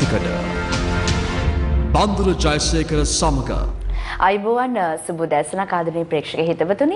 පැතිකඩ බන්දුල ජයසේකර සමග අයිබෝවන් සුබෝදෑසනක් ආදරණීය ප්‍රේක්ෂක හිතවතුනි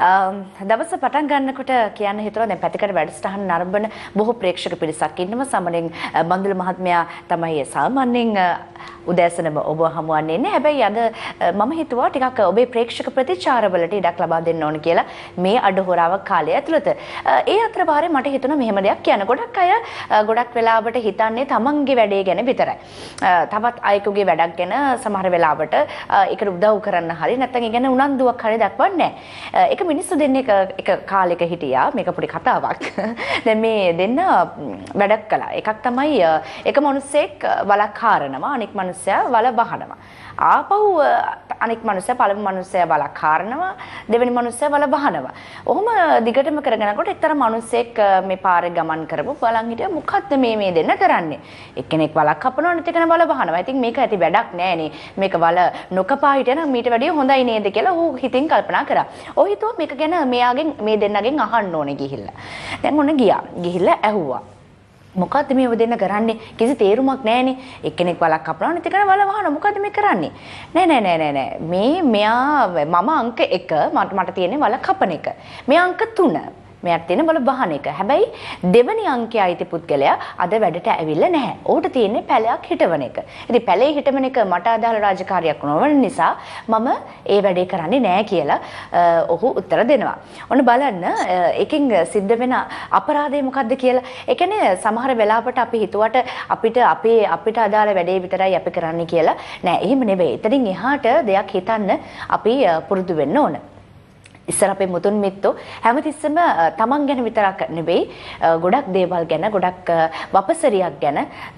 දවස පටන් ගන්නකොට කියන්න හිතුවා දැන් පැතිකඩ වැඩසටහන නරඹන බොහෝ ප්‍රේක්ෂක පිරිසක් ඉන්නවා සමනෙන් බන්දුල මහත්මයා තමයි සාමාන්‍යයෙන් උදෑසනම ඔබ හමුවන්නේ නැහැ. හැබැයි අද මම හිතුවා ටිකක් ඔබේ ප්‍රේක්ෂක ප්‍රතිචාරවලට ඉඩක් ලබා දෙන්න ඕන කියලා මේ අඩහොරාවක් කාලය ඇතුළත. ඒ අතර පාරේ මට හිතුණා මෙහෙම දෙයක් කියන්න. ගොඩක් අය ගොඩක් වෙලාවට හිතන්නේ තමන්ගේ වැඩේ ගැන විතරයි. තවත් අයෙකුගේ වැඩක් ගැන සමහර වෙලාවට ඒකට උදව් කරන්න හරි නැත්නම් ඒ ගැන උනන්දුවක් හරි දක්වන්නේ නැහැ. ඒක මිනිස්සු දෙන්නේ එක කාලෙක හිටියා. මේක පොඩි කතාවක්. දැන් මේ දෙන්න වැඩක් කළා. එකක් තමයි එක මිනිස්සෙක් වලක් හරනවා අනෙක් මිනිස්සයා වල බහනවා. ආපහු අනෙක් මිනිස්සයා පළවෙනි මිනිස්සයා වලක් හරනවා දෙවෙනි මිනිස්සයා වල බහනවා. ඔහොම දිගටම කරගෙන යනකොට එක්තරා මිනිස්සෙක් මේ පාරේ ගමන් කරපු බලන් හිටියා මොකද්ද මේ දෙන්න කරන්නේ? එක්කෙනෙක් වලක් කපනවා අනිත් එකන වල බහනවා. ඉතින් මේක ඇති වැඩක් නෑනේ. මේක වල නොකපා හිටියනම් මීට වැඩිය හොඳයි නේද කියලා ඌ හිතින් කල්පනා කරා. ඔහු හිතුවා මේක ගැන මෙයාගෙන් මේ දෙන්නගෙන් අහන්න ඕනේ ගිහිල්ලා. දැන් ඔන්න ගියා. ගිහිල්ලා ඇහුවා. මොකද්ද මේ ඔය දෙන්න කරන්නේ? කිසි තේරුමක් නැහැනේ. එක්කෙනෙක් වලක් කපනවා අනිත් එකන වල වහනවා. මොකද්ද මේ කරන්නේ? නෑ. මෙයා මම අංක 1 මට තියෙන්නේ වල කපන එක. මෙයා අංක 3. මෙයාට තියෙන වල බහන එක. හැබැයි දෙවනි අංකයේ අයිති පුද්ගලයා අද වැඩට ඇවිල්ලා නැහැ. ඌට තියෙන්නේ පැලයක් හිටවන එක. ඉතින් පැලේ හිටවන එක මට අදාළ රාජකාරියක් නොවන නිසා මම ඒ වැඩේ කරන්නේ නැහැ කියලා ඔහු උත්තර දෙනවා. ඔන්න බලන්න එකකින් සිද්ධ වෙන අපරාධය මොකද්ද කියලා. ඒ කියන්නේ සමහර වෙලාවට අපි හිතුවට අපිට අදාළ වැඩේ විතරයි අපි කරන්නේ කියලා. නෑ එහෙම නෙවෙයි. එතනින් එහාට දෙයක් හිතන්න අපි පුරුදු වෙන්න ඕන. ඉස්සර අපේ මුතුන් මිත්තෝ හැමතිස්සෙම තමන් ගැන විතරක් නෙවෙයි ගොඩක් දේවල් ගැන ගොඩක් වපසරියක් ගැන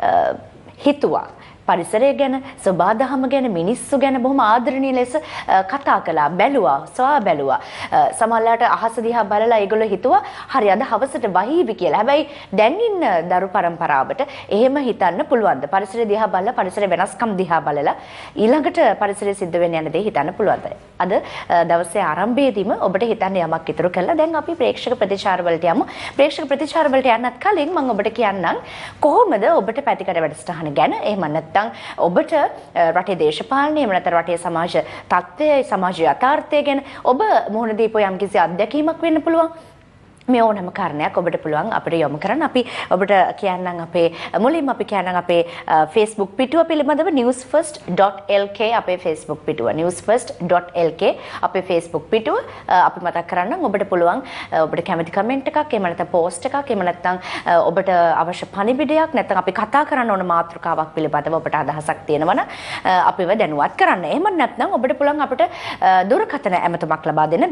හිතුවා. පරිසරය ගැන, සබාදහම ගැන, මිනිස්සු ගැන බොහොම ආදරණීය ලෙස කතා කළා, බැලුවා, සොයා බැලුවා. සමහරවිට අහස දිහා බලලා ඒගොල්ලෝ හිතුවා හරි අද හවසට වහීවි කියලා. හැබැයි දැන් ඉන්න දරු පරම්පරාවට එහෙම හිතන්න පුළුවන්ද? පරිසරය දිහා බලලා, පරිසරයේ වෙනස්කම් දිහා බලලා ඊළඟට පරිසරයේ සිද්ධ වෙන්න යන දේ හිතන්න පුළුවන්ද? අද දවසේ ආරම්භයේදීම ඔබට හිතන්න යමක් ඉතුරු කළා. දැන් අපි ප්‍රේක්ෂක ප්‍රතිචාර වලට යමු. ප්‍රේක්ෂක ප්‍රතිචාර වලට යන්නත් කලින් මම ඔබට කියන්නම් කොහොමද ඔබට පැතිකඩ වැඩසටහන ගැන එහෙම නැත්නම් ඔබට රටේ දේශපාලනය එහෙම නැත්නම් රටේ සමාජ තත්ත්වය සමාජ යථාර්ථය ගැන ඔබ මුහුණ දීපු යම්කිසි අත්දැකීමක් වෙන්න පුළුවන්. මේ ඕනම කාරණයක් ඔබට පුළුවන් අපිට යොමු කරන්න. අපි ඔබට කියන්නම් මුලින්ම අපි කියන්නම් අපේ Facebook පිටුව පිළිබඳව newsfirst.lk අපේ Facebook පිටුව newsfirst.lk අපේ Facebook පිටුව අපි මතක් කරන්නම්. ඔබට පුළුවන් ඔබට කැමති කමෙන්ට් එකක් එහෙම නැත්නම් පෝස්ට් එකක් එහෙම නැත්නම් ඔබට අවශ්‍ය පණිවිඩයක් නැත්නම් අපි කතා කරන්න ඕන මාතෘකාවක් පිළිබඳව ඔබට අදහසක් තියෙනවා නම් අපිව දැනුවත් කරන්න. එහෙම නැත්නම් ඔබට පුළුවන් අපිට දුරකථන ඇමතුමක් ලබා දෙන්න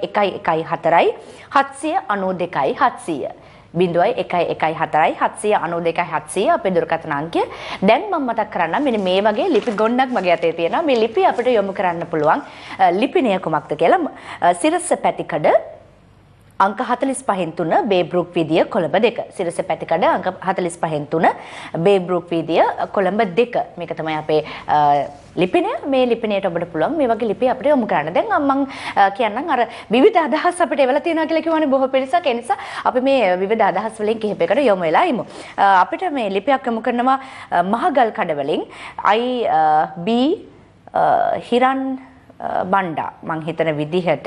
0114 792 700 0114 792 700 අපේ දුරකථන අංකය. දැන් මම මතක් කරන්නම් මෙන්න මේ වගේ ලිපි ගොන්නක් මගේ අතේ තියෙනවා. මේ ලිපි අපිට යොමු කරන්න පුළුවන් ලිපිනය කුමක්ද කියලා. සිරස පැතිකඩ අංක 45න් 3 බේබ්රුක් වීදිය කොළඹ 2. සිරස පැතිකඩ අංක 45න් 3 බේබ්රුක් වීදිය කොළඹ 2. මේක තමයි අපේ ලිපිනය. මේ ලිපිනයට ඔබට පුළුවන් මේ වගේ ලිපි අපිට යොමු කරන්න. දැන් මම කියන්නම් අර විවිධ අදහස් අපිට එවලා තියෙනවා කියලා කිව්වනේ බොහෝ පිරිසක්. ඒ නිසා අපි මේ විවිධ අදහස් වලින් කිහිපයකට යොමු වෙලා ඉමු. අපිට මේ ලිපියක් යොමු කරනවා මහගල් කඩවලින් IB හිරන් බණ්ඩා මං හිතන විදිහට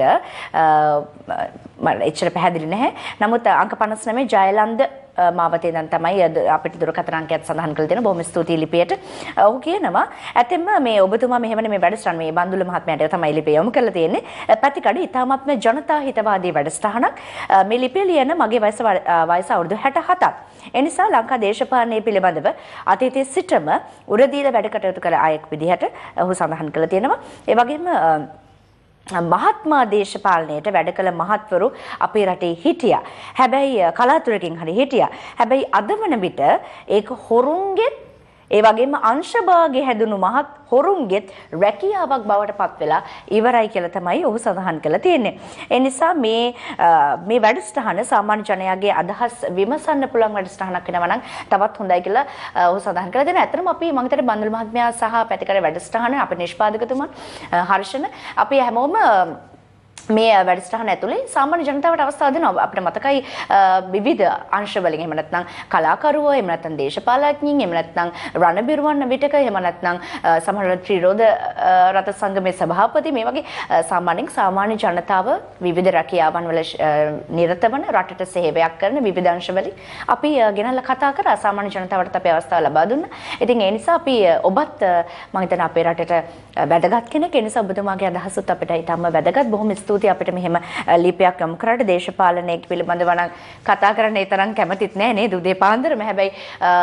මම එච්චර පැහැදිලි නැහැ. නමුත් අංක 59 ජයලන්ද මාවතේ දැන් තමයි අපිට දුරකථන අංකයක් සඳහන් කරලා තියෙනවා. බොහොම ස්තුතියි ලිපියට. ඔහු කියනවා ඇතෙම මේ ඔබතුමා මෙහෙමනේ මේ වැඩසටහන මේ බන්දුල මහත්මයාට තමයි ලිපිය යොමු කරලා තියෙන්නේ. පැතිකඩ ඉතාමත්ම ජනතා හිතවාදී වැඩසටහනක්. මේ ලිපිය ලියන මගේ වයස අවුරුදු 67ක්. ඒ නිසා ලංකා දේශපාලනය පිළිබඳව අතීතයේ සිටම උරදීලා වැඩ කටයුතු කළ අයෙක් විදිහට ඔහු සඳහන් කරලා තියෙනවා. ඒ වගේම මහත්මා දේශපාලනයට වැඩ කළ මහත්වරු අපේ රටේ හිටියා. හැබැයි කලාතුරකින් හරි හිටියා. හැබැයි අද වන විට ඒක හොරුන්ගෙත් ඒ වගේම අංශභාගයේ හැදුණු මහත් හොරුන්ගෙත් රැකියාවක් බවට පත් වෙලා ඉවරයි කියලා තමයි ඔහු සඳහන් කරලා තියෙන්නේ. ඒ නිසා මේ වැඩසටහන සාමාන්‍ය ජනයාගේ අදහස් විමසන්න පුළුවන් වැඩසටහනක් වෙනවා නම් තවත් හොඳයි කියලා ඔහු සඳහන් කරලා දෙනවා. ඇත්තටම අපි මම හිතන්නේ බන්දුල මහත්මයා සහ පැතිකඩ වැඩසටහන අපේ නිෂ්පාදකතුමා හර්ෂණ අපි හැමෝම මේ වැඩසටහන ඇතුලේ සාමාන්‍ය ජනතාවට අවස්ථාව දෙනවා. අපිට මතකයි විවිධ අංශ වලින් එහෙම නැත්නම් කලාකරුවෝ, එහෙම නැත්නම් දේශපාලඥයින්, එහෙම නැත්නම් රණබිරුවන් විටක, එහෙම නැත්නම් සමහර ත්‍රිරෝද රත සංගමේ සභාපති, මේ වගේ සාමාන්‍ය ජනතාව විවිධ රැකියාවන් වල නිරත වන, රටට සේවයක් කරන විවිධ අංශ වලින් අපි ගෙනල්ලා කතා කරා. සාමාන්‍ය ජනතාවට අපි අවස්ථාව ලබා දුන්නා. ඉතින් ඒ නිසා අපි ඔබත් මම හිතන්නේ අපේ රටට වැදගත් කෙනෙක්. ඒ නිසා ඔබතුමාගේ අදහසත් අපිට ඊටම වැදගත්. බොහොම ස්තුතියි අපිට මෙහෙම ලිපියක් යොමු කරාට. දේශපාලනයේ පිළිබඳව නම් කතා කරන්න ඒ තරම් කැමතිත් නෑ නේද උදේ පාන්දරම. හැබැයි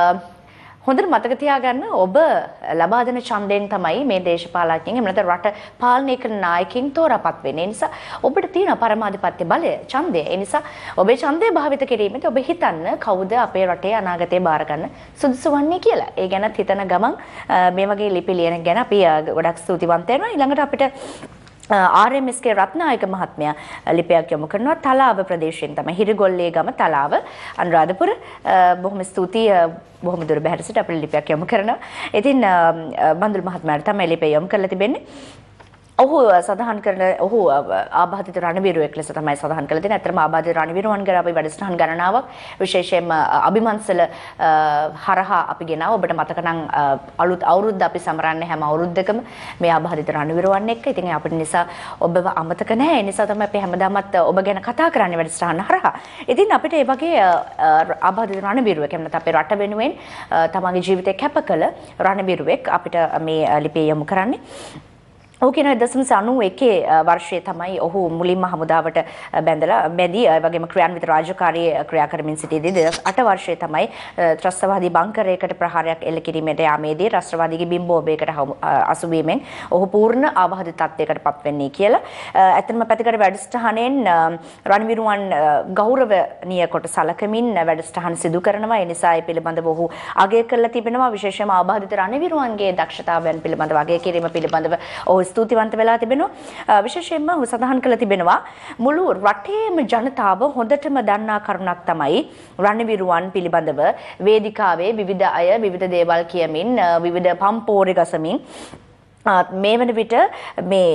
හොඳට මතක තියාගන්න ඔබ ලබා දෙන ඡන්දයෙන් තමයි මේ දේශපාලඥයින් එහෙම නැත්නම් රට පාලනය කරන නායකයින් තෝරාපත් වෙන්නේ. ඒ නිසා ඔබට තියෙන පරමාධිපත්‍ය බලය ඡන්දය. ඒ නිසා ඔබේ ඡන්දය භාවිත කිරීමේදී ඔබ හිතන්න කවුද අපේ රටේ අනාගතේ බාර ගන්න සුදුසු වන්නේ කියලා. ඒ ගැන හිතන ගමන් මේ වගේ ලිපි ලියන ගැන අපි ගොඩක් ස්තුතිවන්ත වෙනවා. ඊළඟට අපිට RMSK රත්නායක මහත්මයා ලිපියක් යොමු කරනවා. තලාව ප්‍රදේශයෙන් තමයි, හිරිගොල්ලේ ගම තලාව, අනුරාධපුර. බොහොම ස්තුතියි, බොහොම දුර බැහැර සිට අපිට ලිපියක් යොමු කරනවා. ඉතින් බන්දුල් මහත්මයාට තමයි ලිපිය යොමු කරලා තිබෙන්නේ. ඔහු සඳහන් කරන ඔහු ආබාධිත රණවිරුවෙක් ලෙස තමයි සඳහන් කරලා තියෙන්නේ. ඇත්තටම ආබාධිත රණවිරුවන් ගැන අපි වැඩසටහන් ගණනාවක් විශේෂයෙන්ම අභිමන්සල හරහා අපි ගෙනාව. ඔබට මතක නම් අලුත් අවුරුද්ද අපි සමරන්නේ හැම අවුරුද්දකම මේ ආබාධිත රණවිරුවන් එක්ක. ඉතින් අපිට නිසා ඔබව අමතක නැහැ. ඒ නිසා තමයි අපි හැමදාමත් ඔබ ගැන කතා කරන්නේ වැඩසටහන හරහා. ඉතින් අපිට මේ වගේ ආබාධිත රණවිරුවෙක් එහෙම නැත්නම් අපේ රට වෙනුවෙන් තමන්ගේ ජීවිතය කැප කළ රණවිරුවෙක් අපිට මේ ලිපිය යොමු කරන්නේ. ඔහු කියන 1991 වර්ෂයේ තමයි ඔහු මුලින්ම හමුදාවට බැඳී ඒ වගේම ක්‍රියාන්විත රාජකාරී ක්‍රියා කරමින් සිටියේදී 2008 වර්ෂයේ තමයි ත්‍රස්තවාදී බංකරයකට ප්‍රහාරයක් එල්ල කිරීමට යාමේදී රාෂ්ට්‍රවාදීගේ බිම්බෝබයකට අසුවීමෙන් ඔහු පූර්ණ ආබාධිත තත්ත්වයකට පත් වෙන්නේ කියලා. ඇත්තටම පැතිකඩ වැඩසටහනෙන් රණවිරුවන් ගෞරවනීය කොට සලකමින් වැඩසටහන සිදු කරනවා. ඒ නිසා ඒ පිළිබඳව ඔහු අගය කරලා තිබෙනවා. විශේෂයෙන්ම ආබාධිත රණවිරුවන්ගේ දක්ෂතාවයන් පිළිබඳව අගය කිරීම පිළිබඳව ඔහු ස්තුතිවන්ත වෙලා තිබෙනවා. විශේෂයෙන්ම ඔහු සඳහන් කළ තිබෙනවා මුළු රටේම ජනතාව හොඳටම දන්නා කරුණක් තමයි රණවිරුවන් පිළිබඳව වේදිකාවේ විවිධ අය විවිධ දේවල් කියමින් විවිධ පම්පෝරේ ගසමින් මේ වන විට මේ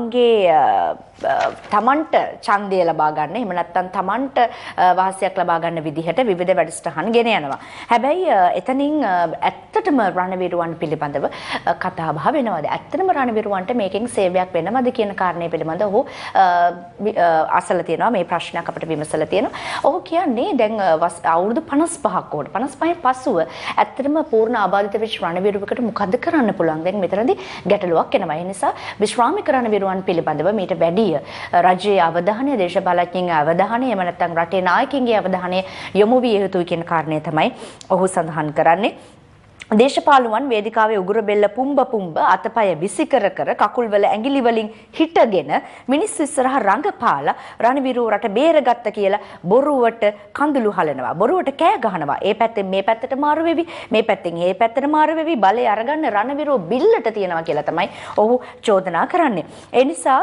තමන්ට ඡන්දය ලබා ගන්න එහෙම නැත්නම් තමන්ට වාසියක් ලබා ගන්න විදිහට විවිධ වැඩසටහන් ගෙන යනවා. හැබැයි එතනින් ඇත්තටම රණවිරුවන් පිළිබඳව කතා බහ වෙනවද? ඇත්තටම රණවිරුවන්ට මේකෙන් සේවයක් වෙනවද කියන කාරණේ පිළිබඳව ඔහු අසලා තියෙනවා. මේ ප්‍රශ්නයක් අපිට විමසලා තියෙනවා. ඔහු කියන්නේ දැන් අවුරුදු 55ක් වුණ 55න් පසුව ඇත්තටම පූර්ණ ආබාධිත වෙච්ච රණවිරුවෙකුට මොකද්ද කරන්න පුළුවන්? දැන් මෙතනදී ගැටලුවක් එනවා. ඒ නිසා විශ්‍රාමික රණවිරුවන් පිළිබඳව මීට වැඩි රජයේ අවධානය, දේශපාලඥයින්ගේ අවධානය, එහෙම නැත්නම් රටේ නායකින්ගේ අවධානය යොමු විය යුතුයි කියන කාරණය තමයි ඔහු සඳහන් කරන්නේ. දේශපාලුවන් වේදිකාවේ උගුර බෙල්ල පුම්බ අතපය විසිකර කර කකුල් වල ඇඟිලි වලින් හිටගෙන මිනිස්සු ඉස්සරහ රඟපාලා රණවිරුව රට බේරගත්ත කියලා බොරුවට කඳුළු හලනවා. බොරුවට කෑ ගහනවා. ඒ පැත්තෙන් මේ පැත්තට මාරු වෙවි, මේ පැත්තෙන් ඒ පැත්තට මාරු වෙවි බලය අරගන්න රණවිරුව බිල්ලට තියනවා කියලා තමයි ඔහු චෝදනා කරන්නේ. ඒ නිසා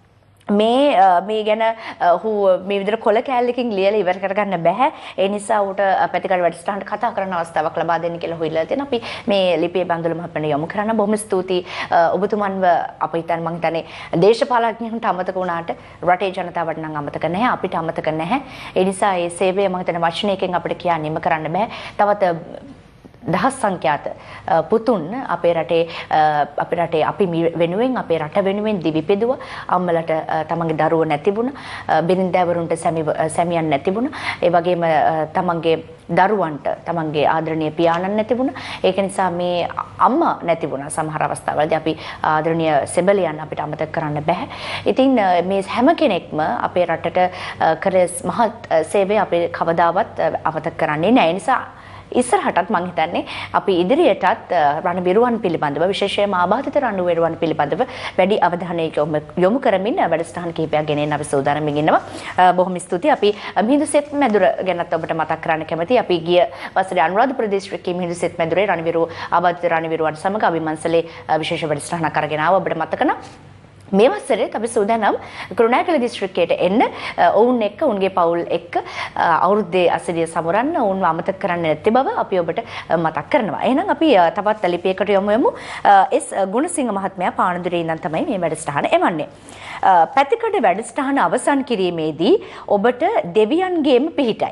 මේ ගැන ඔහු මේ විදිහට කොල කෑල්ලකින් ලියලා ඉවර කරගන්න බෑ. ඒ නිසා ඌට පැතිකඩ වැඩසටහනට කතා කරන්න අවස්ථාවක් ලබා දෙන්න කියලා හොයලා තියෙනවා. අපි මේ ලිපියේ බඳුල මහත්මයාට යොමු කරන්න බොහොම ස්තුතියි. ඔබතුමන්ව අප හිතන්නේ මං හිතන්නේ දේශපාලඥයන්ට අමතක වුණාට රටේ ජනතාවට නම් අමතක නැහැ, අපිට අමතක නැහැ. ඒ නිසා මේ සේවය මං හිතන්නේ වචනයකින් අපිට කියන්නේම කරන්න බෑ. තවත් දහස් සංඛ්‍යාත පුතුන් අපේ රටේ අපි වෙනුවෙන් අපේ රට වෙනුවෙන් දිවි පෙදුවා. අම්මලට තමන්ගේ දරුවෝ නැතිබුණා, බිරිඳවරුන්ට සැමියන් නැතිබුණා. ඒ වගේම තමන්ගේ දරුවන්ට තමන්ගේ ආදරණීය පියාණන් නැතිබුණා. ඒක නිසා මේ අම්මා නැතිබුණා සමහර අවස්ථාවලදී. අපි ආදරණීය සෙබලියන් අපිට අමතක කරන්න බෑ. ඉතින් මේ හැම කෙනෙක්ම අපේ රටට කර මහත් සේවය අපි කවදාවත් අමතක කරන්නේ නැහැ. ඒ නිසා ඉස්සරහටත් මම හිතන්නේ අපි ඉදිරියටත් රණවිරුවන් පිළිබඳව විශේෂයෙන්ම ආබාධිත රණවිරුවන් පිළිබඳව වැඩි අවධානයක් යොමු කරමින් වැඩසටහන් කිහිපයක් ගෙනෙන්න අපි සූදානම්ින් ඉන්නවා. බොහොම ස්තුතියි. අපි මිහිඳු සෙත් මැදුර ගැනත් ඔබට මතක් කරන්න කැමතියි. අපි ගිය වසරේ අනුරාධපුර දිස්ත්‍රික්කයේ මිහිඳු සෙත් මැදුරේ රණවිරුව ආබාධිත රණවිරුවන් සමග අභිමන්සලේ විශේෂ වැඩසටහනක් අරගෙන ආවා. ඔබට මතක නම් මේ වසරේ අපි සූදානම් කුරුණෑගල දිස්ත්‍රික්කයට එන්න ඔවුන් එක්ක උන්ගේ පවුල් එක්ක අවුරුද්දේ අසිරිය සමරන්න ඔවුන්ව අමතක කරන්න නැති බව අපි ඔබට මතක් කරනවා. එහෙනම් අපි තවත් ලිපියකට යමු. එස් ගුණසිංහ මහත්මයා පානදුරේ ඉඳන් තමයි මේ වැඩසටහන එවන්නේ. පැතිකඩ වැඩසටහන අවසන් කිරීමේදී ඔබට දෙවියන්ගේම පිහිටයි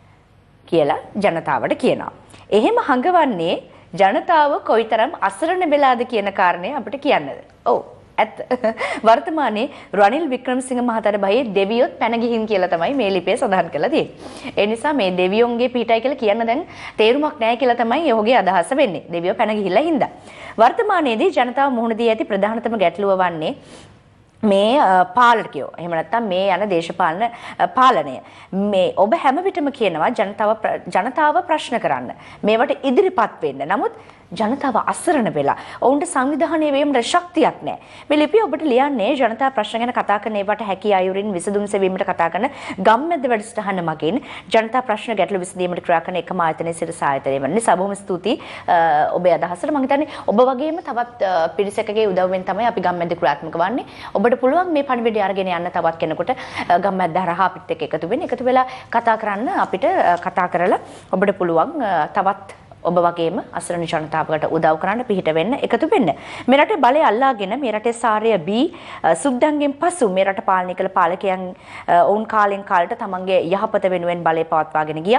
කියලා ජනතාවට කියනවා. එහෙම හඟවන්නේ ජනතාව කොයිතරම් අසරණ වෙලාද කියන කාරණය අපිට කියන්නද? ඔව්. ඇත්ත. වර්තමානයේ රනිල් වික්‍රමසිංහ මහතාට බයි දෙවියොත් පැන ගිහින් කියලා තමයි මේ ලිපියේ සඳහන් කරලා තියෙන්නේ. ඒ නිසා මේ දෙවියොන්ගේ පිටයි කියලා කියන්න දැන් තේරුමක් නැහැ කියලා තමයි ඔහුගේ අදහස වෙන්නේ. දෙවියෝ පැන ගිහිල්ලා හින්දා. වර්තමානයේදී ජනතාව මුහුණ දී ඇති ප්‍රධානතම ගැටලුව වන්නේ මේ පාලකයෝ එහෙම නැත්නම් මේ යන දේශපාලන පාලනය මේ ඔබ හැම විටම කියනවා ජනතාව ප්‍රශ්න කරන්න මේවට ඉදිරිපත් වෙන්න. නමුත් ජනතාව අසරණ වෙලා ඔවුන්ට සංවිධානය වීමට ශක්තියක් නැහැ. මේ ලිපිය ඔබට ලියන්නේ ජනතා ප්‍රශ්න ගැන කතා කරන ඒවට හැකි අයුරින් විසඳුම් සෙවීමට කතා කරන ගම්මැද්ද වැඩසටහන මගින් ජනතා ප්‍රශ්න ගැටළු විසඳීමට ක්‍රියා කරන එකම ආයතනයේ සිට සායතනය වන නිසා බොහොම ස්තුතියි ඔබේ අදහසට. මම හිතන්නේ ඔබ වගේම තවත් පිරිසකගේ උදව්වෙන් තමයි අපි ගම්මැද්ද ක්‍රියාත්මක වන්නේ. ඔබට පුළුවන් මේ පණිවිඩය අරගෙන යන්න තවත් කෙනෙකුට ගම්මැද්ද හරහා අපිත් එක්ක එකතු වෙන්න. එකතු වෙලා කතා කරන්න අපිට කතා කරලා ඔබට පුළුවන් තවත් ඔබ වගේම අසරණ ජනතාවකට උදව් කරන්න පිහිට වෙන්න එකතු වෙන්න. මේ රටේ බලය අල්ලාගෙන මේ රටේ සාරය බී සුද්දන්ගෙන් පසු මේ රට පාලනය කළ පාලකයන් ඔවුන් කාලෙන් කාලට තමන්ගේ යහපත වෙනුවෙන් බලය පවත්වාගෙන ගියා.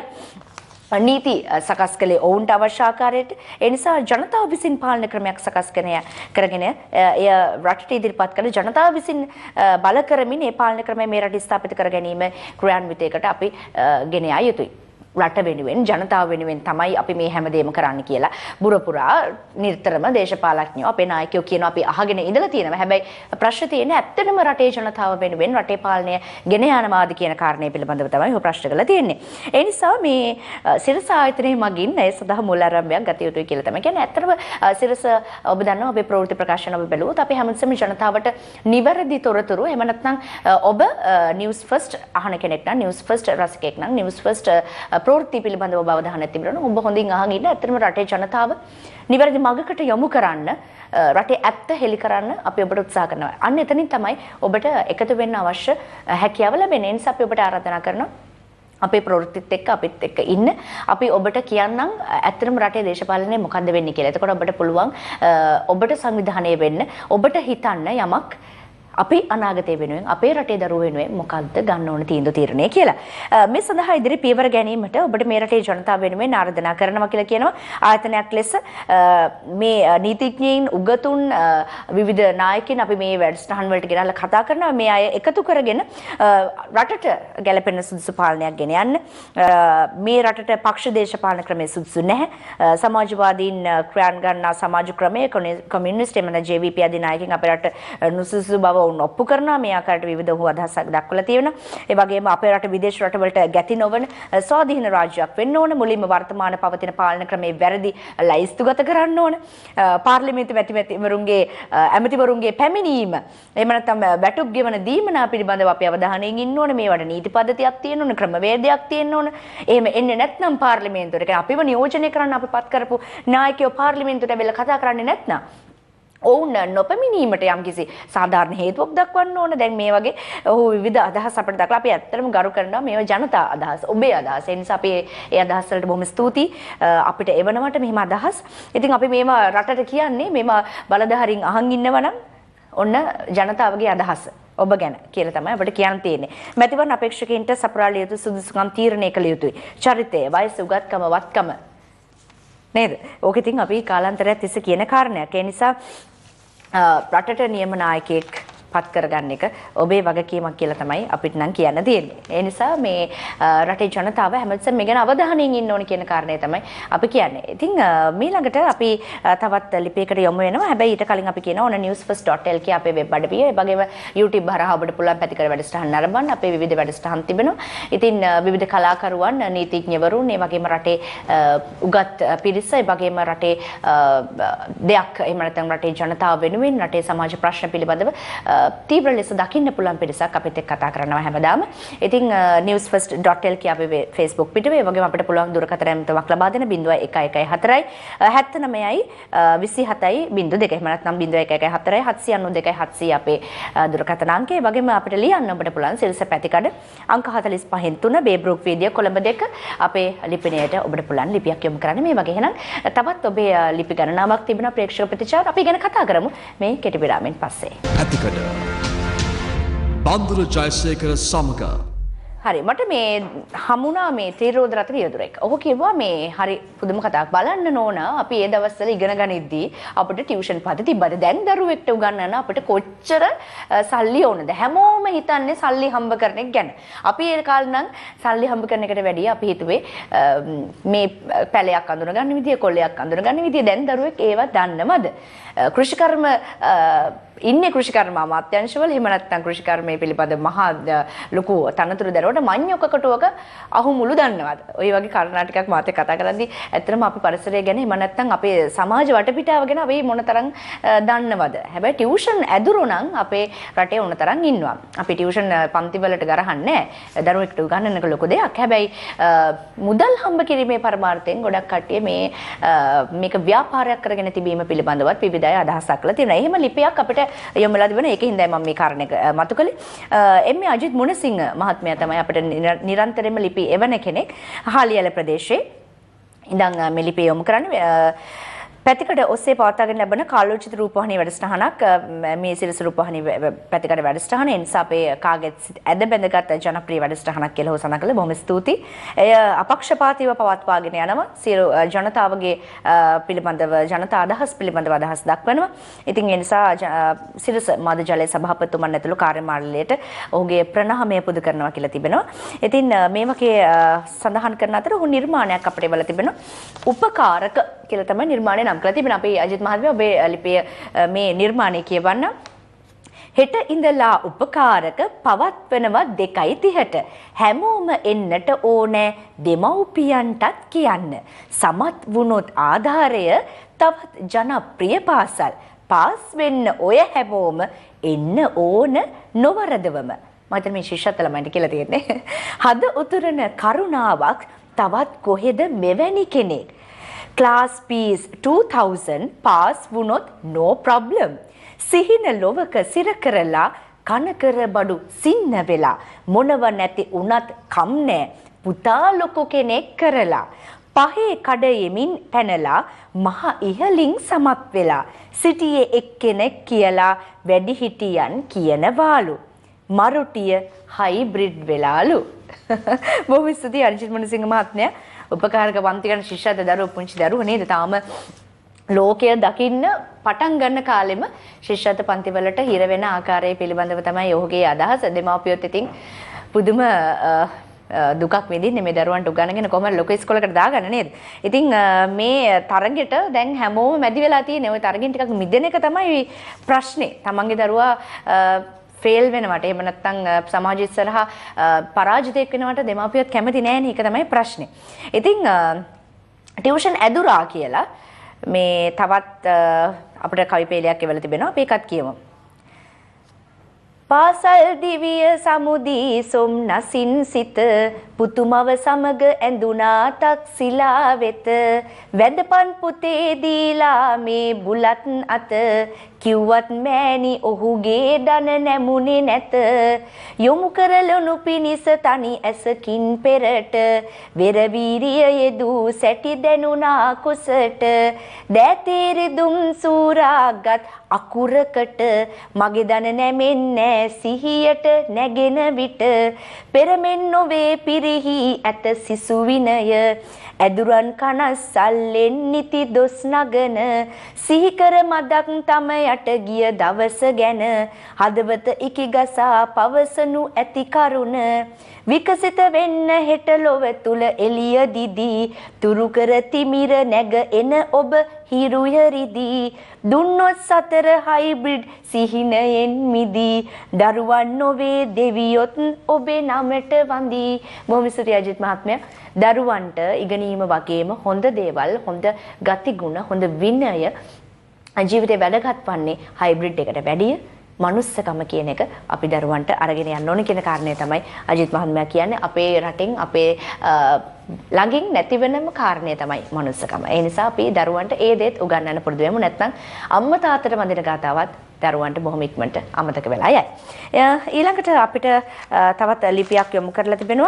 නීති සකස් කළේ ඔවුන්ට අවශ්‍ය ආකාරයට. ඒ නිසා ජනතාව විසින් පාලන ක්‍රමයක් සකස් කරගෙන එය රටට ඉදිරිපත් කළ ජනතාව විසින් බල කරමින් ඒ පාලන ක්‍රමය මේ රට ස්ථාපිත කර ගැනීම ක්‍රියාන්විතයකට අපි ගෙන යා යුතුයි. රට වෙනුවෙන් ජනතාව වෙනුවෙන් තමයි අපි මේ හැමදේම කරන්න කියලා බුරපුරා නිතරම දේශපාලඥයෝ අපේ නායකයෝ කියනවා අපි අහගෙන ඉඳලා තියෙනවා. හැබැයි ප්‍රශ්න තියෙන්නේ ඇත්තටම රටේ ජනතාව වෙනුවෙන් රටේ පාලනය ගෙන යනවාද කියන කාරණය පිළිබඳව තමයි ඔය ප්‍රශ්න කරලා තියෙන්නේ. ඒ නිසා මේ සිරස ආයතනයේ මගින් ඒ සඳහා මූල ආරම්භයක් ගත යුතුයි කියලා තමයි කියන්නේ. ඇත්තටම සිරස ඔබ දන්නවා අපේ ප්‍රවෘත්ති ප්‍රකාශන ඔබ බැලුවොත් අපි හැමතිස්සෙම ජනතාවට නිවැරදි තොරතුරු එහෙම නැත්නම් ඔබ නිවුස් ෆස්ට් අහන කෙනෙක් නම් නිවුස් ෆස්ට් රසිකයෙක් නම් නිවුස් ෆස්ට් ප්‍රවෘත්ති පිළිබඳව බව දහන තිබෙනවා. ඔබ හොඳින් අහගෙන ඉන්න. ඇත්තටම රටේ ජනතාව නිවැරදි මඟකට යොමු කරන්න රටේ ඇත්ත හෙළි කරන්න අපි ඔබට උත්සාහ කරනවා. අන්න එතනින් තමයි ඔබට එකතු වෙන්න අවශ්‍ය හැකියාව ලැබෙන්නේ. ඒ නිසා අපි ඔබට ආරාධනා කරනවා අපේ ප්‍රවෘත්තිත් එක්ක අපිත් එක්ක ඉන්න. අපි ඔබට කියන්නම් ඇත්තටම රටේ දේශපාලනය මොකද්ද වෙන්නේ කියලා. එතකොට ඔබට පුළුවන් ඔබට සංවිධානය වෙන්න, ඔබට හිතන්න යමක් අපි අනාගතය වෙනුවෙන් අපේ රටේ දරුවෝ වෙනුවෙන් මොකක්ද ගන්න ඕන තීන්දුව තීරණය කියලා. මේ සඳහා ඉදිරි පියවර ගැනීමට ඔබට මේ රටේ ජනතාව වෙනුවෙන් ආරාධනා කරනවා කියලා කියනවා. ආයතනයක් ලෙස මේ නීතිඥයින් උගතුන් විවිධ නායකයින් අපි මේ වැඩසටහන් වලට ගෙනල්ලා කතා කරනවා. මේ අය එකතු කරගෙන රටට ගැළපෙන සුදුසු පාලනයක් ගෙන යන්න. මේ රටට පක්ෂ දේශපාලන ක්‍රමයේ සුදුසු නැහැ. සමාජවාදීන් ක්‍රියාන් ගන්නා සමාජ ක්‍රමයේ කොමියුනිස්ට් එමන JVP ආදී නායකයින් අපේ රට නුසුසු බව ඔප්පු කරනවා. මේ ආකාරයට විවිධ අදහසක් දක්වලා තියෙනවා. ඒ වගේම අපේ රට විදේශ රටවලට ගැති නොවන ස්වාධීන රාජ්‍යයක් වෙන්න ඕන. මුලින්ම වර්තමාන පවතින පාලන ක්‍රමයේ වැරදි ලයිස්තුගත කරන්න ඕන. පාර්ලිමේන්තු ඇමතිවරුන්ගේ පැමිණීම එහෙම නැත්නම් වැටුප් ගෙවන දීමනා පිළිබඳව අපි අවධානයෙන් ඉන්න ඕන. මේවට නීති පද්ධතියක් තියෙන්න ඕන, ක්‍රමවේදයක් තියෙන්න ඕන. එහෙම එන්නේ නැත්නම් පාර්ලිමේන්තුවට අපිව නියෝජනය කරන්න අපි පත් කරපු නායකයෝ පාර්ලිමේන්තුවට ඇවිල්ලා කතා කරන්නේ නැත්නම් ඔවුන් නොපැමිණීමට යම්කිසි සාධාරණ හේතුවක් දක්වන්න ඕන. දැන් මේ වගේ විවිධ අදහස් අපිට දක්වලා අපි ඇත්තටම ගරු කරනවා මේවා ජනතා අදහස්, ඔබේ අදහස්. ඒ නිසා අපි ඒ අදහස් වලට බොහොම ස්තුතියි අපිට එවනවට මෙහෙම අදහස්. ඉතින් අපි මේවා රටට කියන්නේ මේවා බලධාරීන් අහන් ඉන්නවා නම් ඔන්න ජනතාවගේ අදහස ඔබ ගැන කියලා තමයි අපිට කියන්න තියෙන්නේ. මැතිවරණ අපේක්ෂකයින්ට සපුරාල යුතු සුදුසුකම් තීරණය කළ යුතුයි. චරිතය, වයස, උගත්කම, වත්කම නේද? ඕක ඉතින් අපි කාලාන්තරයක් තිස්සේ කියන කාරණයක්. ඒ නිසා රටට නියම නායකයෙක් පත් කරගන්න එක ඔබේ වගකීමක් කියලා තමයි අපිට නම් කියන්න තියෙන්නේ. ඒ නිසා මේ රටේ ජනතාව හැමතිස්සෙම මේ ගැන අවධානයෙන් ඉන්න ඕනේ කියන කාරණය තමයි අපි කියන්නේ. ඉතින් ඊළඟට අපි තවත් ලිපියකට යමු වෙනවා. හැබැයි ඊට කලින් අපි කියනවා ඔන newsfirst.lk අපේ වෙබ් අඩවිය. ඒ වගේම YouTube හරහා ඔබට පුළුවන් පැතිකඩ වැඩසටහන් නරඹන්න. අපේ විවිධ වැඩසටහන් තිබෙනවා. ඉතින් විවිධ කලාකරුවන්, නීතිඥවරුන්, ඒ වගේම රටේ උගත් පිරිස, ඒ වගේම රටේ දෙයක් එහෙම නැත්නම් රටේ ජනතාව වෙනුවෙන් රටේ සමාජ ප්‍රශ්න පිළිබඳව තීව්‍ර ලෙස දකින්න පුළුවන් පිරිසක් අපිත් එක්ක කතා කරනවා හැමදාම. ඉතින් newsfirst.lk අපේ Facebook පිටුවේ වගේම අපිට පුළුවන් දුරකථන ඇමතුමක් ලබා දෙන 0114 79යි 27යි 02. එහෙම නැත්නම් 0114 792 700 අපේ දුරකථන අංකය. වගේම අපිට ලියන්න ඔබට පුළුවන් සිරිස පැතිකඩ අංක 45න් 3 බේබ්‍රූක් වීදිය කොළඹ 2 අපේ ලිපිණයට ඔබට පුළුවන් ලිපියක් යොමු කරන්න. මේ වගේ එහෙනම් තවත් ඔබේ ලිපි ගණනාවක් තිබෙනවා ප්‍රේක්ෂක ප්‍රතිචාර අපි ගැන කතා කරමු මේ කෙටි විරාමෙන් පස්සේ. ඇතිකඩ බන්දුර ජයසේකර සමග හරි මට මේ හමුණා මේ ත්‍රිරෝද රත්න වියදුරෙක්. ඔහු කිව්වා මේ හරි පුදුම කතාවක් බලන්න නෝනා අපි ඒ දවස්වල ඉගෙන ගනිද්දී අපිට ටියුෂන් පද තිබ්බද දැන් දරුවෙක්ට උගන්වන්න අපිට කොච්චර සල්ලි ඕනද හැමෝම හිතන්නේ සල්ලි හම්බ කරන එක ගැන. අපි ඒ කාලේ නම් සල්ලි හම්බ කරන එකට වැඩිය අපි හිතුවේ මේ පැලයක් අඳුන ගන්න විදිය කොල්ලයක් අඳුන ගන්න විදිය දැන් දරුවෙක් ඒවා දන්නවද? කෘෂිකර්ම ඉන්නේ කෘෂිකර්ම අමාත්‍යාංශවල එහෙම නැත්නම් කෘෂිකර්මයේ පිළිපද මහා ලොකු තනතුරු දරුවට මඤ්ඤොකකටුවක අහුමුළු දන්නවද? ඔය වගේ කාරණා ටිකක් මාත් කතා කරද්දී ඇත්තටම අපි පරිසරය ගැන එහෙම නැත්නම් අපේ සමාජ වටපිටාව ගැන අපි මොනතරම් දන්නවද? හැබැයි ටියුෂන් ඇදුරු නම් අපේ රටේ මොනතරම් ඉන්නවා. අපි ටියුෂන් පන්ති වලට ගරහන්නේ නැහැ. දරුවෙක්ට උගන්වන්න එක ලොකු දෙයක්. හැබැයි මුදල් හම්බ කිරීමේ පරමාර්ථයෙන් ගොඩක් කට්ටිය මේක ව්‍යාපාරයක් කරගෙන තිබීම පිළිබඳවත් විවිධ අය අදහසක් කළා තියෙනවා. එහෙම ලිපියක් අපිට යොමුලා තිබෙනවා. ඒකෙන් දැන් මම මේ කාරණේක මතු කළේ. එම්.ඒ. අජිත් මුණසිංහ මහත්මයා තමයි අපිට නිරන්තරයෙන්ම ලිපි එවන කෙනෙක්. හාලියල ප්‍රදේශයේ ඉඳන් මේ ලිපිය යොමු කරන්නේ. පැතිකඩ ඔස්සේ පවත්වාගෙන ලැබෙන කාලෝචිත රූපවාහිනී වැඩසටහනක් මේ සිරස රූපවාහිනී පැතිකඩ වැඩසටහන ඒ නිසා අපේ කාගෙත් ඇද බැඳගත් ජනප්‍රිය වැඩසටහනක් කියලා හො සඳහන් කළා. බොහොම ස්තුතියි. එය අපක්ෂපාතීව පවත්වාගෙන යනවා. සියලු ජනතාවගේ පිළිබඳව ජනතා අදහස් පිළිබඳව අදහස් දක්වනවා. ඉතින් ඒ නිසා සිරස මද ජලයේ සභාපතිතුමන් ඇතුළු කාර්යමාලයට ඔහුගේ ප්‍රණාමය පුද කරනවා කියලා තිබෙනවා. ඉතින් මේ වගේ සඳහන් කරන අතර ඔහු නිර්මාණයක් අපිට එවලා තිබෙනවා. උපකාරක කියලා තමයි නිර්මාණය නම් කරලා තිබෙනවා. අපි අජිත් මහත්මයා ඔබේ ලිපිය මේ නිර්මාණය කියවන්න. හෙට ඉඳලා උපකාරක පවත්වනවා 2:30ට. හැමෝම එන්නට ඕනේ දෙමව්පියන්ටත් කියන්න. සමත් වුණොත් ආධාරය තවත් ජනප්‍රිය පාසල්. පාස් වෙන්න ඔය හැමෝම එන්න ඕන නොවරදවම. මම මේ ශිෂ්‍යත් ළමයින්ට කියලා තියෙන්නේ. හද උතුරන කරුණාවක් තවත් කොහෙද මෙවැනි කෙනෙක්. Class P's 2000 pass වුණොත් no problem. සිහින ලොවක සිර කරලා කනකර බඩු සින්න වෙලා මොනව නැති උනත් කම් නෑ පුතා ලොකු කෙනෙක් කරලා පහේ කඩයෙමින් පැනලා මහ ඉහලින් සමත් වෙලා සිටියේ එක්කෙනෙක් කියලා වැඩිහිටියන් කියනවාලු මරුටිය හයිබ්‍රිඩ් වෙලාලු. බොහොම ස්තුතියි අර්ජුන් මුණසිංහ මහත්මයා. උපකාරක පන්ති ගන්න ශිෂ්‍යද දරුවෝ පුංචි දරුවෝ නේද? තාම ලෝකය දකින්න පටන් ගන්න කාලෙම ශිෂ්‍යත් පන්ති වලට හිර වෙන ආකාරය පිළිබඳව තමයි ඔහුගේ අදහස. දෙමාපියොත් ඉතින් පුදුම දුකක් විඳින්නේ මේ දරුවන්ට උගන්වගෙන කොහොමද ලොකු ඉස්කෝලේකට දාගන්න නේද? ඉතින් මේ තරගෙට දැන් හැමෝම මැදි වෙලා තියෙන්නේ. ওই තරගෙන් ටිකක් මිදෙන එක තමයි ප්‍රශ්නේ. තමන්ගේ දරුවා ෆේල් වෙනවට එහෙම නැත්නම් සමාජ ඉස්සරහා පරාජිතයෙක් වෙනවට දෙමාපියොත් කැමති නෑනේ. ඒක තමයි ප්‍රශ්නේ. ඉතින් ටියුෂන් ඇදුරා කියලා මේ තවත් අපිට කවි පෙළයක් එවලා තිබෙනවා. අපි ඒකත් කියමු. පාසල් දිවිය සමුදී සොම්නසින් සිත පුතුමව සමග ඇඳුනා තක්සිලා වෙත වැදපන් පුතේ දීලා මේ බුලත් අත කිව්වත් මෑණි ඔහුගේ දන නැමුනේ නැත යොමු කරලනු පිනිස තනි ඇසකින් පෙරට වෙර වීරිය යෙදූ සැටි දැනුණා කුසට දෑතේරි දුම් සූරාගත් අකුරකට මගේ දන නැමෙන්නේ සිහියට නැගෙන විට පෙරමෙන් නොවේ පිරිහි ඇත සිසු විනය ඇදුරන් කනස්සල්ලෙන් නිති දොස් නගන සිහිකර මදක් තම යට ගිය දවස ගැන හදවත ඉකිගසා පවසනු ඇති කරුණ විකසිත වෙන්න හෙට ලොව තුල එළිය දිදී තුරු කර තිමිර නැග එන ඔබ හිරුය රිදී දුන්නොත් සතර හයිබ්‍රිඩ් සිහිනයෙන් මිදී දරුවන් නොවේ දෙවියොත් ඔබේ නමට වඳී. බොහොම ස්තුතියි අජිත් මහත්මයා. දරුවන්ට ඉගෙනීම වගේම හොඳ දේවල් හොඳ ගතිගුණ හොඳ විනය ජීවිතේ වැඩගත් වන්නේ හයිබ්‍රිඩ් එකට වැඩිය මනුස්සකම කියන එක අපි දරුවන්ට අරගෙන යන්න ඕන කියන කාරණය තමයි අජිත් මහත්මයා කියන්නේ. අපේ රටින් අපේ ළඟින් නැති වෙනම කාරණය තමයි මනුස්සකම. ඒ නිසා අපි දරුවන්ට ඒ දේත් උගන්වන්න පුරුදු වෙමු. නැත්නම් අම්මා තාත්තට වඳින ගාතාවත් දරුවන්ට බොහොම ඉක්මනට අමතක වෙලා යයි. ඊළඟට අපිට තවත් ලිපියක් යොමු කරලා තිබෙනවා.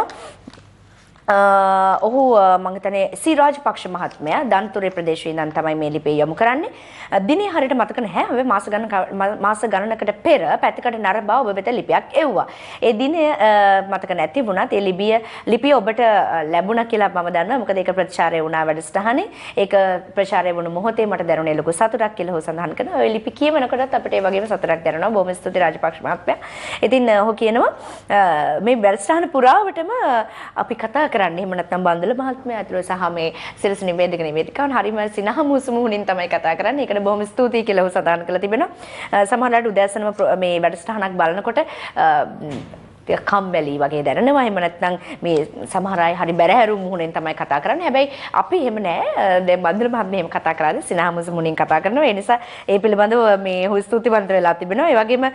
ඔහු මම හිතන්නේ සී රාජපක්ෂ මහත්මයා දන්තුරේ ප්‍රදේශයේ ඉඳන් තමයි මේ ලිපිය යොමු කරන්නේ. දිනේ හරියට මතක නැහැ. හැබැයි මාස ගණනකට පෙර පැතිකඩ නරඹා ඔබ වෙත ලිපියක් එව්වා. ඒ දිනේ මතක නැති වුණත් ඒ ලිපිය ඔබට ලැබුණා කියලා මම දන්නවා. මොකද ඒක ප්‍රචාරය වුණා වැඩසටහනේ. ඒක ප්‍රචාරය වුණු මොහොතේ මට දැනුනේ ලොකු සතුටක් කියලා ඔහු සඳහන් කරනවා. ඔය ලිපි කියවනකොටත් අපිට ඒ වගේම සතුටක් දැනෙනවා. බොහොම ස්තුතියි රාජපක්ෂ මහත්මයා. ඉතින් ඔහු කියනවා මේ වැඩසටහන පුරාවටම අපි කතා කරන්නේ එහෙම නැත්නම් බන්දුල මහත්මයා ඇතුළු සහ මේ සිරස නිවේදක නිවේදිකාවන් හරිම සිනහමුසු මුහුණින් තමයි කතා කරන්නේ. ඒකට බොහොම ස්තුතියි කියලා ඔහු සඳහන් කරලා තිබෙනවා. සමහරවිට උදෑසනම මේ වැඩසටහනක් බලනකොට කම්මැලි වගේ දැනෙනවා. එහෙම නැත්නම් මේ සමහර අය හරි බැරහැරු මුහුණෙන් තමයි කතා කරන්නේ. හැබැයි අපි එහෙම නෑ. දැන් බන්දුල මහත්මිය එහෙම කතා කරාද සිනහමුසු මුහුණින් කතා කරනවා. ඒ නිසා ඒ පිළිබඳව මේ ඔහු ස්තුතිවන්ත වෙලා තිබෙනවා. ඒ වගේම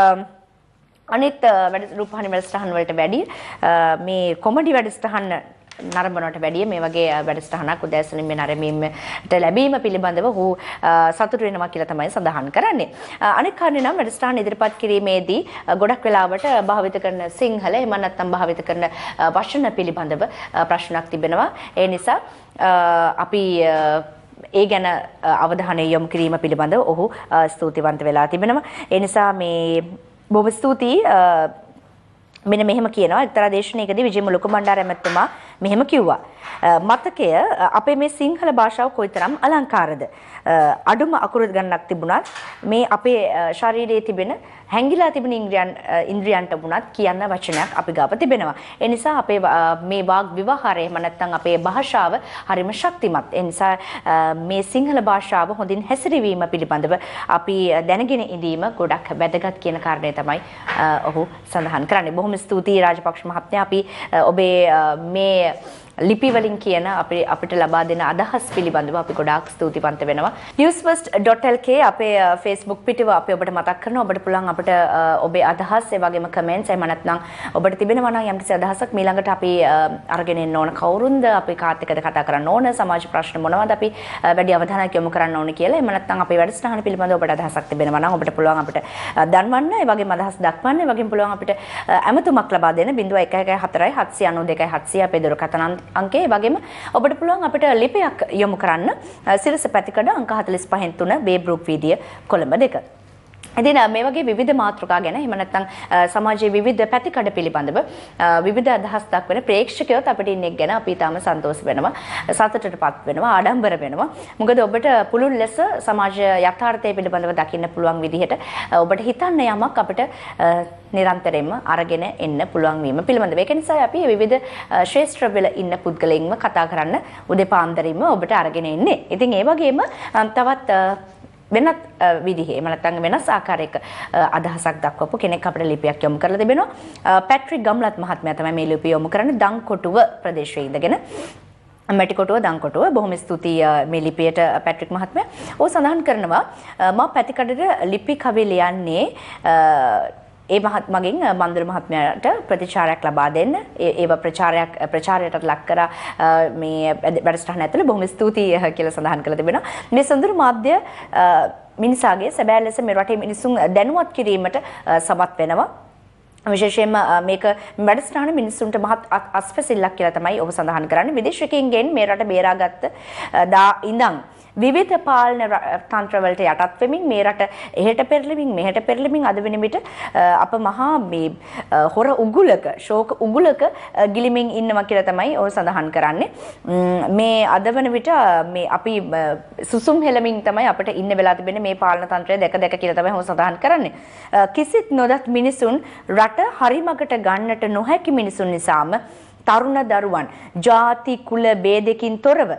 අනිත් රූපහානි වැඩසටහන් වලට වැඩි මේ කොමඩි වැඩසටහන් නරඹනට වැඩිය මේ වගේ වැඩසටහනක් උදෑසනින් මේ නරඹීමට ලැබීම පිළිබඳව ඔහු සතුටු වෙනවා කියලා තමයි සඳහන් කරන්නේ. අනෙක් කාරණේ නම් වැඩසටහන ඉදිරිපත් කිරීමේදී ගොඩක් වෙලාවට භාවිත කරන සිංහල එහෙම නැත්නම් භාවිත කරන වචන පිළිබඳව ප්‍රශ්නක් තිබෙනවා. ඒ නිසා අපි ඒ ගැන අවධානය යොමු කිරීම පිළිබඳව ඔහු ස්තුතිවන්ත වෙලා තිබෙනවා. ඒ නිසා මේ බොහොම ස්තුතියි. මෙන්න මෙහෙම කියනවා එක්තරා දේශනාවකදී විජේම ලොකු බණ්ඩාර ඇමතුමා මෙහෙම කිව්වා. මතකය අපේ මේ සිංහල භාෂාව කොයිතරම් අලංකාරද. අඩුම අකුරු ගණනක් තිබුණත් මේ අපේ ශරීරයේ තිබෙන හැංගිලා තිබෙන ඉන්ද්‍රියන්ට වුණත් කියන්න වචනයක් අපි ගාව තිබෙනවා. ඒ නිසා අපේ මේ වාග් විවහාරය එහෙම නැත්නම් අපේ භාෂාව හරිම ශක්තිමත්. ඒ නිසා මේ සිංහල භාෂාව හොඳින් හැසිරවීම පිළිබඳව අපි දැනගෙන ඉඳීම ගොඩක් වැදගත් කියන කාරණය තමයි ඔහු සඳහන් කරන්නේ. බොහොම ස්තුතියි රාජපක්ෂ මහත්මයා. අපි ඔබේ මේ ලිපි වලින් කියන අපිට ලබා දෙන අදහස් පිළිබඳව අපි ගොඩාක් ස්තුතිවන්ත වෙනවා. newsfirst.lk අපේ Facebook පිටුව අපි ඔබට මතක් කරනවා. ඔබට පුළුවන් අපිට ඔබේ අදහස් ඒ වගේම කමෙන්ට්ස් එහෙම නැත්නම් ඔබට තිබෙනවා නම් යම්කිසි අදහසක් ඊළඟට අපි අරගෙන එන්න ඕන කවුරුන්ද අපි කාත් එක්කද කතා කරන්න ඕන සමාජ ප්‍රශ්න මොනවද අපි වැඩි අවධානයක් යොමු කරන්න ඕන කියලා. එහෙම නැත්නම් අපේ වැඩසටහන පිළිබඳව ඔබට අදහසක් තිබෙනවා නම් ඔබට පුළුවන් අපිට දන්වන්න. ඒ වගේම අදහස් දක්වන්න. ඒ වගේම පුළුවන් අපිට ඇමතුමක් ලබා දෙන්න 011 4 792 700 අපේ දුරකථන අංකේ. ඒ වගේම ඔබට පුළුවන් අපිට ලිපියක් යොමු කරන්න සිරස පැතිකඩ අංක 45 3 බේබ්රූක් වීදිය කොළඹ 2. ඉතින් මේ වගේ විවිධ මාතෘකා ගැන එහෙම නැත්නම් සමාජයේ විවිධ පැතිකඩ පිළිබඳව විවිධ අදහස් දක්වන ප්‍රේක්ෂකයෝත් අපිට ඉන්න එක ගැන අපි තාම සන්තෝෂ වෙනවා, සතුටටපත් වෙනවා, ආඩම්බර වෙනවා. මොකද ඔබට පුළුල් ලෙස සමාජ යථාර්ථය පිළිබඳව දකින්න පුළුවන් විදිහට ඔබට හිතන්න යමක් අපිට නිරන්තරයෙන්ම අරගෙන එන්න පුළුවන් වීම පිළිබඳව. ඒක නිසා අපි විවිධ ශාස්ත්‍රවල ඉන්න පුද්ගලයින්ව කතා කරන්න උදේපාන්දරින්ම ඔබට අරගෙන එන්නේ. ඉතින් ඒ වගේම තවත් වෙනත් විදිහේ එහෙම නැත්නම් වෙනස් ආකාරයක අදහසක් දක්වපු කෙනෙක් අපිට ලිපියක් යොමු කරලා තිබෙනවා. පැට්‍රික් ගම්ලත් මහත්මයා තමයි මේ ලිපිය යොමු කරන්නේ දංකොටුව ප්‍රදේශයේ ඉඳගෙන. මැටිකොටුව දංකොටුව බොහොම ස්තුතියි මේ ලිපියට පැට්‍රික් මහත්මයා. ඔහු සඳහන් කරනවා මම පැතිකඩට ලිපි කවි ලියන්නේ ඒ මගින් බන්දුල මහත්මයාට ප්‍රතිචාරයක් ලබා දෙන්න. ඒව ප්‍රචාරයට ලක් කරා මේ වැඩසටහන ඇතුළේ බොහොම ස්තුතියි කියලා සඳහන් කරලා තිබෙනවා. මේ සොඳුරු මාධ්‍ය මිනිසාගේ සැබෑ ලෙස මේ රටේ මිනිසුන් දැනුවත් කිරීමට සමත් වෙනවා. විශේෂයෙන්ම මේක වැඩසටහන මිනිසුන්ට මහත් අස්පැසිල්ලක් කියලා තමයි ඔබ සඳහන් කරන්නේ. විදේශිකයින්ගෙන් මේ රට බේරාගත්ත ඉඳන් විවිධ පාලන තන්ත්‍ර වලට යටත් වෙමින් මේ රට එහෙට පෙරළෙමින් මෙහෙට පෙරළෙමින් අද වෙන විට අප මහා මේ හොර උගුලක ශෝක උගුලක ගිලිමින් ඉන්නවා කියලා තමයි ඔය සඳහන් කරන්නේ. මේ අද වෙන විට මේ අපි සුසුම් හෙලමින් තමයි අපිට ඉන්න වෙලා තිබෙන්නේ මේ පාලන තන්ත්‍රය දැක කියලා තමයි ඔය සඳහන් කරන්නේ. කිසිත් නොදත් මිනිසුන් රට හරිමකට ගන්නට නොහැකි මිනිසුන් නිසාම තරුණ දරුවන් ජාති කුල ભેදකින් තොරව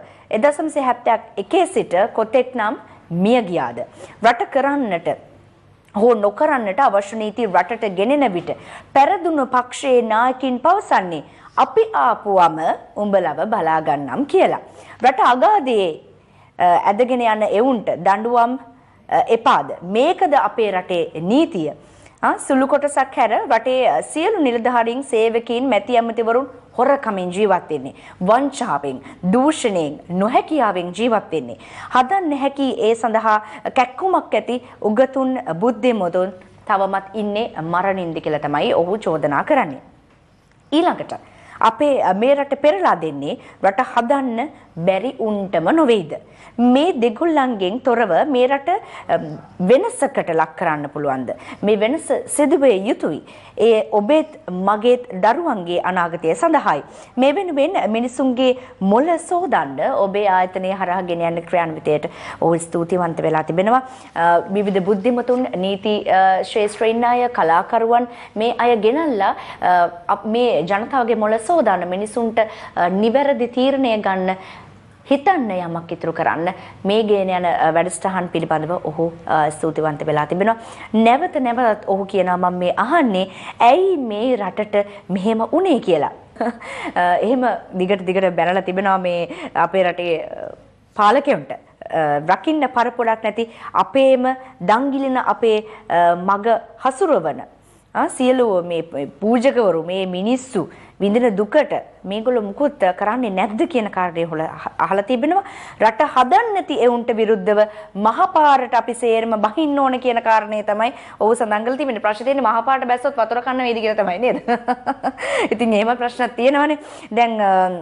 1971 සිට කොතෙක් නම් මිය ගියාද රට කරන්නට හෝ නොකරන්නට අවශ්‍ය නීති රටට ගෙනෙන විට පෙරදුණු පක්ෂයේ නායකින් පවසන්නේ අපි ආපුවම උඹලව බලා ගන්නම් කියලා. රට අගාධයේ ඇදගෙන යන එවුන්ට දඬුවම් එපාද? මේකද අපේ රටේ නීතිය? සුළු කොටසක් හැර රටේ සියලු නිලධාරීන් සේවකීන් මැති ඇමතිවරුන් හොරකමින් ජීවත් වෙන්නේ, වංචාවෙන්, දූෂණයෙන්, නොහැකියාවෙන් ජීවත් වෙන්නේ. හදන්න හැකි ඒ සඳහා කැක්කුමක් ඇති උගතුන් බුද්ධිමතුන් තවමත් ඉන්නේ මරණින්ද කියලා තමයි ඔහු චෝදනා කරන්නේ. ඊළඟට අපේ මේ රට පෙරලා දෙන්නේ රට හදන්න බැරි උන්ටම නොවේද? මේ දෙගොල්ලන්ගෙන් තොරව මේ රට වෙනසකට ලක් කරන්න පුළුවන්ද? මේ වෙනස සිදුවේ යුතුයි. ඒ ඔබේත් මගේත් දරුවන්ගේ අනාගතය සඳහායි. මේ වෙනුවෙන් මිනිසුන්ගේ මොළ සෝදන්න ඔබේ ආයතනය හරහා ගෙන යන ක්‍රියාන්විතයට ඔහු ස්තුතිවන්ත වෙලා තිබෙනවා. විවිධ බුද්ධිමතුන්, නීති ශ්‍රේෂ්ඨයින් අය, කලාකරුවන් මේ අය ගෙනල්ලා මේ ජනතාවගේ මොළ සෝදන්න, මිනිසුන්ට නිවැරදි තීරණය ගන්න, හිතන්න යමක් ඉතුරු කරන්න මේ ගෙන යන වැඩසටහන් පිළිබඳව ඔහු ස්තුතිවන්ත වෙලා තිබෙනවා. නැවත නැවතත් ඔහු කියනවා මම මේ අහන්නේ ඇයි මේ රටට මෙහෙම උනේ කියලා. එහෙම දිගට බැනලා තිබෙනවා මේ අපේ රටේ පාලකයන්ට. රකින්න පරපොරක් නැති අපේම දංගිලින අපේ මග හසුරවන සියලු මේ පූජකවරු, මේ මිනිස්සු විඳින දුකට මේගොල්ලෝ මුකුත් කරන්නේ නැද්ද කියන කාරණේ අහලා තිබෙනවා. රට හදන්න නැති එවුන්ට විරුද්ධව මහපාරට අපි සේරම බහින්න ඕන කියන කාරණේ තමයි ඔහු සඳහන් කරලා තිබෙන්නේ. ප්‍රශ්නේ තියෙන්නේ මහපාරට බැස්සොත් වතුර කන්න වේද කියලා තමයි නේද? ඉතින් එහෙම ප්‍රශ්නක් තියෙනවානේ. දැන්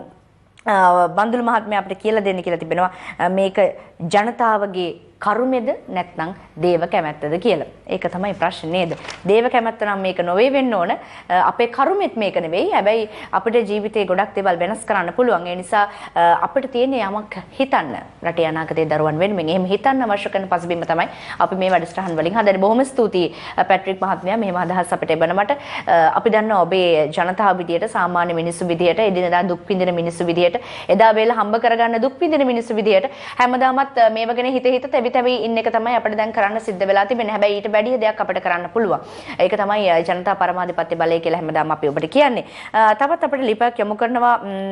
බන්දුල මහත්මයා අපිට කියලා දෙන්න කියලා තිබෙනවා මේක ජනතාවගේ කරුමෙද නැත්නම් දේව කැමැත්තද කියලා. ඒක තමයි ප්‍රශ්නේ නේද? දේව කැමැත්ත නම් මේක නොවේ වෙන්න ඕන. අපේ කරුමෙත් මේක නෙවෙයි. හැබැයි අපිට ජීවිතේ ගොඩක් දේවල් වෙනස් කරන්න පුළුවන්. ඒ නිසා අපිට තියෙන යමක් හිතන්න. රටේ අනාගතයේ දරුවන් වෙනුවෙන් එහෙම හිතන්න අවශ්‍ය කරන පසුබිම තමයි අපි මේ වැඩසටහන් වලින් හදන්නේ. බොහොම ස්තුතියි පැට්‍රික් මහත්මයා මෙහෙම අදහස් අපිට එබනමට. අපි දන්නවා ඔබේ ජනතාව විදියට, සාමාන්‍ය මිනිස්සු විදියට, එදිනෙදා දුක් විඳින මිනිස්සු විදියට, එදා වේල හම්බ කරගන්න දුක් විඳින මිනිස්සු විදියට හැමදාමත් මේව ගැන හිත තැවි ඉන්න එක තමයි අපිට දැන් කරන්න සිද්ධ වෙලා තිබෙන්නේ. හැබැයි ඊට වැඩිය දෙයක් අපිට කරන්න පුළුවන්. ඒක තමයි ජනතා පරමාධිපත්‍ය බලය කියලා හැමදාම අපි ඔබට කියන්නේ. තවත් අපිට ලිපයක් යොමු කරනවා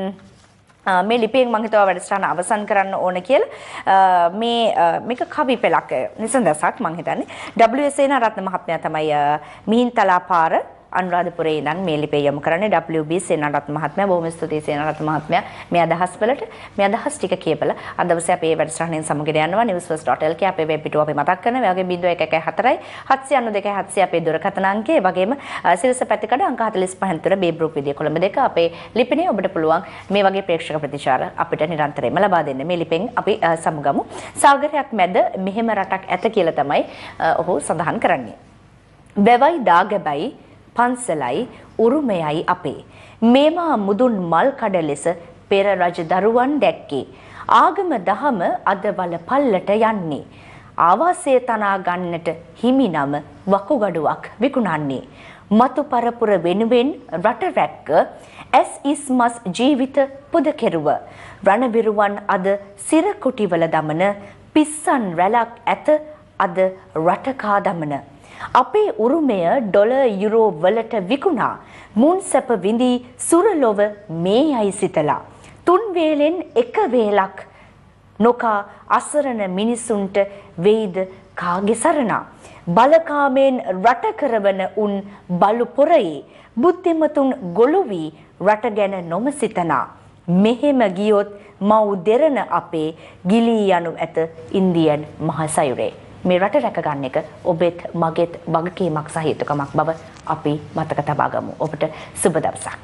මේ ලිපියෙන් මම හිතුවා වැඩසටහන අවසන් කරන්න ඕන කියලා. මේක කවි පෙළක් නිසඳසක් මම හිතන්නේ. W.S. සේනාරත්න මහත්මයා තමයි මිහින්තලා පාර අනුරාධපුරේ ඉඳන් මේ ලිපිය යොමු කරන්නේ. W.B. සේනාරත්න මහත්මයා බොහොම ස්තුතියි සේනාරත්න මහත්මයා මේ අදහස් වලට. මේ අදහස් ටික කියපලා අද දවසේ අපේ වැඩසටහනෙන් සමගින් යනවා. newsfirst.lk අපේ වෙබ් පිටුව අපි මතක් කරනවා. ඒ වගේම 0114 792 700 අපේ දුරකථන අංකය. ඒ වගේම සිරස පැතිකඩ අංක 45 තුර බේබ්‍රූක් විදිය කොළඹ 2 අපේ ලිපිනේ ඔබට පුළුවන් මේ වගේ ප්‍රේක්ෂක ප්‍රතිචාර අපිට නිරන්තරයෙන්ම ලබා දෙන්න. මේ ලිපෙන් අපි සමුගමු. සාගරයක් මැද මෙහෙම රටක් ඇත කියලා තමයි ඔහු සඳහන් කරන්නේ. බැවයි දාගැබයි පන්සලයි උරුමයයි අපේ. මේවා මුදුන් මල් කඩ ලෙස පෙර රජ දරුවන් දැක්කේ. ආගම දහම අද වල පල්ලට යන්නේ. ආවාසය තනා ගන්නට හිමි නම වකුගඩුවක් විකුණන්නේ. මතු පරපුර වෙනුවෙන් රට රැක්ක ඇස් ඉස්මස් ජීවිත පුද කෙරුව. රණවිරුවන් අද සිර කුටිවල දමන පිස්සන් රැලක් ඇත අද රටකා දමන. අපේ උරුමය ඩොලර් යුරෝ වලට විකුණා මුන් සැප විඳී සුරලොව මේ යයි සිතලා. තුන් වේලෙන් එක වේලක් නොකා අසරණ මිනිසුන්ට වෙයිද කාගේ සරණා. බලකාමෙන් රට කරවන උන් බලු පොරයේ බුද්ධිමතුන් ගොළු වී රට ගැන නොම සිතනා. මෙහෙම ගියොත් මව් දෙරණ අපේ ගිලී යනු ඇත ඉන්දියන් මහසයුරේ. මේ රට රැක ගන්න එක ඔබෙත් මගෙත් වගකීමක් සහ යුතුකමක් බව අපි මතක තබා ගමු. ඔබට සුබ දවසක්.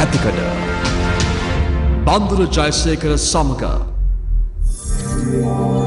ඇතිකඩ බන්දුර ජයසේකර සමග